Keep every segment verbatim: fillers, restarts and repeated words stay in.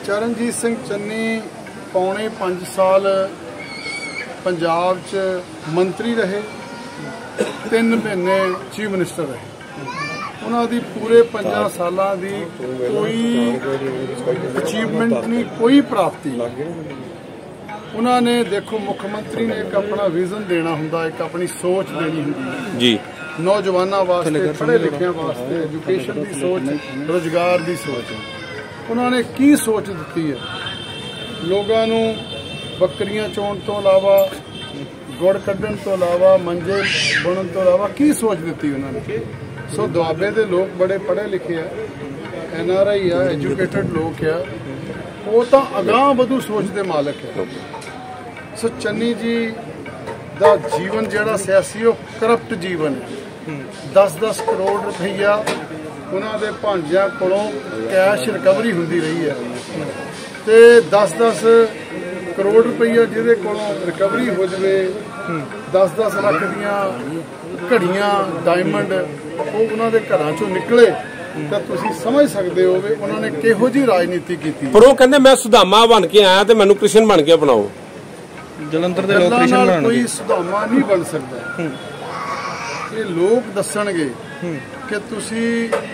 ਚਰਨਜੀਤ ਸਿੰਘ ਚੰਨੀ पौने पाँच साल पंजाब च मंत्री रहे, तीन महीने चीफ मिनिस्टर रहे। उन्होंने पूरे पंजा सालों की कोई अचीवमेंट नहीं, कोई प्राप्ति। उन्होंने देखो मुख्यमंत्री ने एक अपना विजन देना हुंदा, एक अपनी सोच देनी हुंदी जी, नौजवानों वास्ते, पढ़े लिखे वास्ते, एजुकेशन की सोच, रोजगार की सोच। उन्होंने की सोच दी है? लोगों नूं बकरियां चोण तो इलावा, गुड़ कड्ढण तो इलावा, मंजे बुणन तो इलावा की सोच दी उन्होंने? सो दुआबे दे लोग बड़े पढ़े लिखे है, एन आर आई आ, एजुकेटेड लोग है, वो तो अगाह वधू सोच के मालक है। सो चन्नी जी का जीवन जिहड़ा सियासी वो करप्ट जीवन है। दस दस करोड़ रुपया उन्होंने भांजिया कोलों कैश रिकवरी होंदी रही है, ते दस दस करोड़ रुपया जिहदे कोलों रिकवरी हो जाए, दस दस लख दियां घड़ियां डायमंड वो उन्होंने घरां चों निकले, तो तुसीं समझ सकते हो भी उन्होंने किहो जी राजनीति की। पर वो कहंदे मैं सुदामा बन के आया तो मैनूं कृष्ण बन के अपनाओ। जलंधर दे लोग कृष्ण बन कोई सुदामा नहीं बन सकता। ये लोग दसणगे कि तुसीं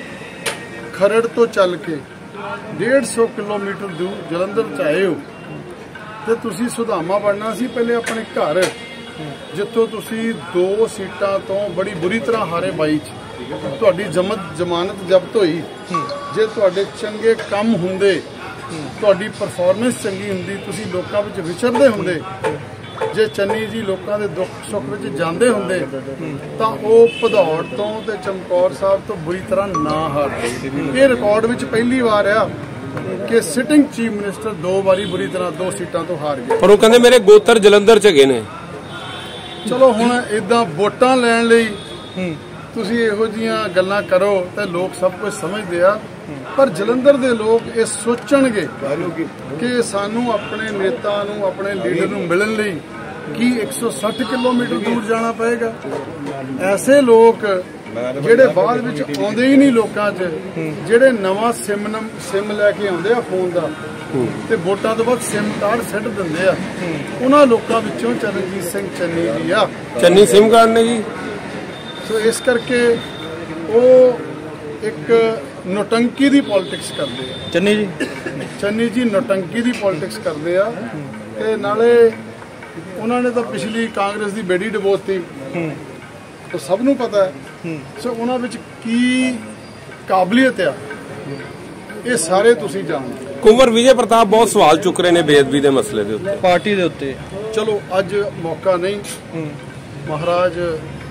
खरड़ तो चल के डेढ़ सौ किलोमीटर दूर जलंधर च आए हो, तो तुसीं सुदामा बनना सी पहले अपने घर, जितों तुसीं दो सीटां तो बड़ी बुरी तरह हारे बाई च, तुहाडी जमत जमानत जब्त हुई। जे तुहाडे चंगे काम हुंदे, तुहाडी परफॉर्मेंस चंगी हुंदी, तुसीं लोकां विच विचरदे हुंदे, जे चन्नी जी लोगों के दुख सुख में जाते होंगे तो वह भदौड़ तो ते चमकौर साहब तो बुरी तरह ना हारते। ये रिकॉर्ड में पहली बार आ कि सिटिंग चीफ मिनिस्टर दो बारी बुरी तरह दो सीटां तो हार गए। पर वो कहंदे मेरे गोत्र जलंधर च गए ने। चलो हुण इदां वोटां लैण लई तुसीं इहो जिहियां गल्लां करो तो लोग सब कुछ समझदे आ, पर जलंधर दे लोग ये सोचणगे कि सानू अपने नेता नूं, अपने लीडर नूं मिलण लई की एक सौ सठ किलोमीटर दूर जाना पएगा। ऐसे लोग जिहड़े बाद विच आउंदे ही नहीं लोकां च, जिहड़े नवां सिम सिम लैके आउंदे आ फोन दा ते वोटां तो बाद सिम कार्ड सट दिंदे आ, उन्हां लोकां विचों चरणजीत सिंह चन्नी जी आ। चन्नी सिम कार्ड ने जी। सो इस करके वो एक नौटंकी की पॉलिटिक्स करते हैं। चन्नी जी चन्नी जी नौटंकी की पॉलिटिक्स करते हैं, ते नाले उन्होंने तो पिछली कांग्रेस की बेड़ी डबोती, तो सबनों पता है। सो उन्हां विच की काबलियत आ, ये सारे तुसीं जानदे। कुंवर विजय प्रताप बहुत सवाल चुक रहे हैं बेअदबी के मसले के उत्ते, पार्टी के उत्ते। चलो अज मौका नहीं, महाराज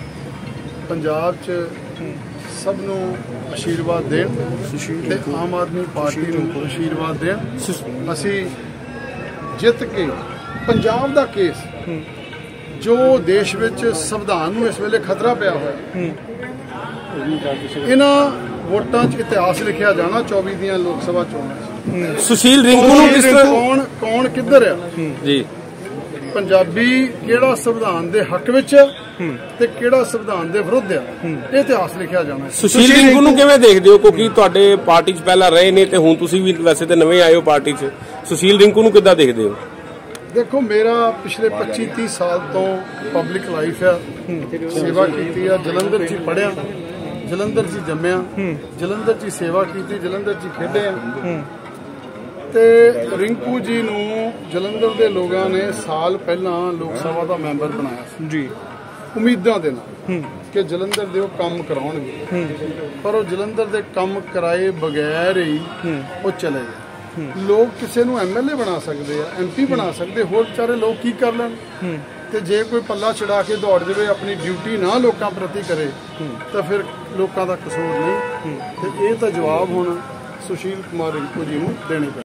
पंजाब च सबनों आशीर्वाद देण ते आम आदमी पार्टी नूं आशीर्वाद देण। असी जित के पंजाब दा केस जो देश विच संविधान नूं इस वेले खतरा पिया होया, इन्हां वोटां च इतिहास लिखिया जाना। चौबी दियां लोक सभा चोणां सुशील रिंकू नूं किस तरह कौन कौन किधर है जी, पंजाबी किहड़ा संविधान दे हक विच ते किहड़ा संविधान दे विरुद्ध है, इतिहास लिखिया जाना। सुशील रिंकू नूं किवें देखदे हो, क्योंकि तुहाडे पार्टी च पहला रहे ने ते हुण तुसीं भी वैसे ते नवें आए हो पार्टी च, सुशील रिंकू नूं किद्दां देखदे हो? देखो मेरा पिछले पच्ची तीस साल तो पब्लिक लाइफ है, सेवा की है, जलंधर च पढ़िया, जलंधर च जम्मिया, जलंधर च सेवा की, जलंधर च खेडिया। ते रिंकू जी नूं जलंधर दे लोगां ने साल पहला लोक सभा का मैंबर बनाया जी, उम्मीदां दे नाल कि जलंधर दे वो काम कराउणगे, पर वो जलंधर दे काम कराए बगैर ही वो चले गए। लोग किसी नूं एम एल ए बना सकते हैं, एम पी बना सकते, होर बेचारे लोग की कर लैण। ते जे कोई पल्ला चढ़ा के दौड़ जाए, अपनी ड्यूटी ना लोगों प्रति करे, तो फिर लोगों का कसूर नहीं। तो ये तो जवाब हुण सुशील कुमार रिंकू जी नूं देने